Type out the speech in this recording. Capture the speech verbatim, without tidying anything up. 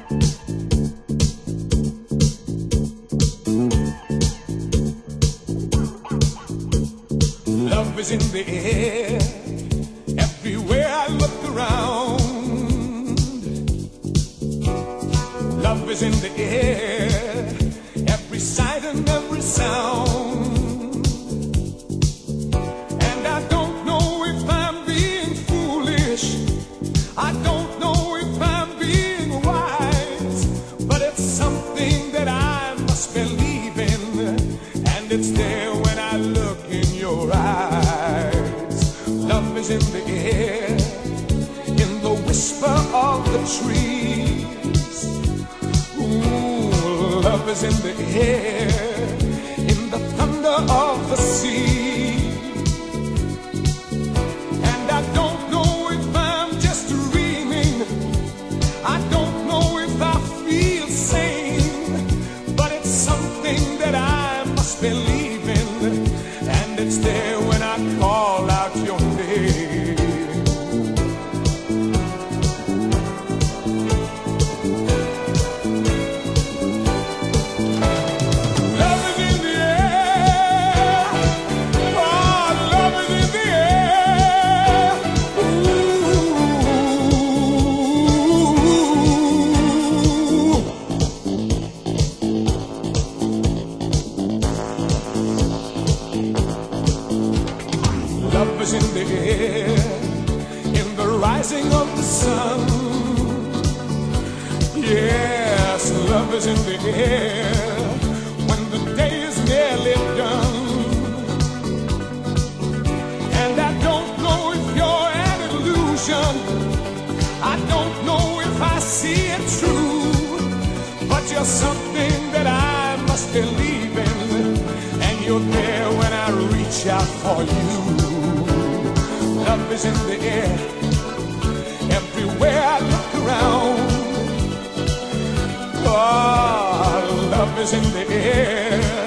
Love is in the air, everywhere I look around. Love is in the air, every sight and every sound. And I don't know if I'm being foolish, I don't know if I'm being wise, but it's something that I must believe in, and it's there when I look in your eyes. Love is in the air, in the whisper of the trees. Ooh, love is in the air, in the thunder of the sea. And I don't know if I'm just dreaming, I don't know if I feel sane, but it's something that I must believe in, and it's there when I call out your name. Love is in the air, oh, love is in the air. Ooh. Love is in the air, in the rising of the sun. Yes, love is in the air, when the day is nearly done. And I don't know if you're an illusion, I don't know if I see it true, but you're something that I must believe in, and you're there when I reach out for you. Love is in the air, everywhere I look around. Oh, love is in the air,